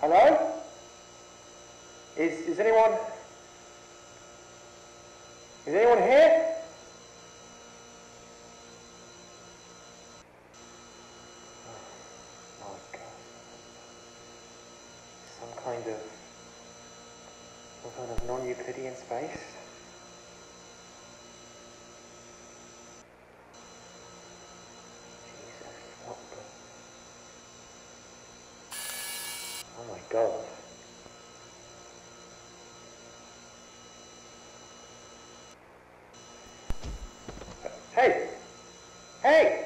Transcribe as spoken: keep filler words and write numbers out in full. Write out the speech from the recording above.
Hello? Is, is anyone... Is anyone here? Oh, my God. Some kind of... Some kind of non-Euclidean space? Jesus, what the... Oh my God. Hey! Hey!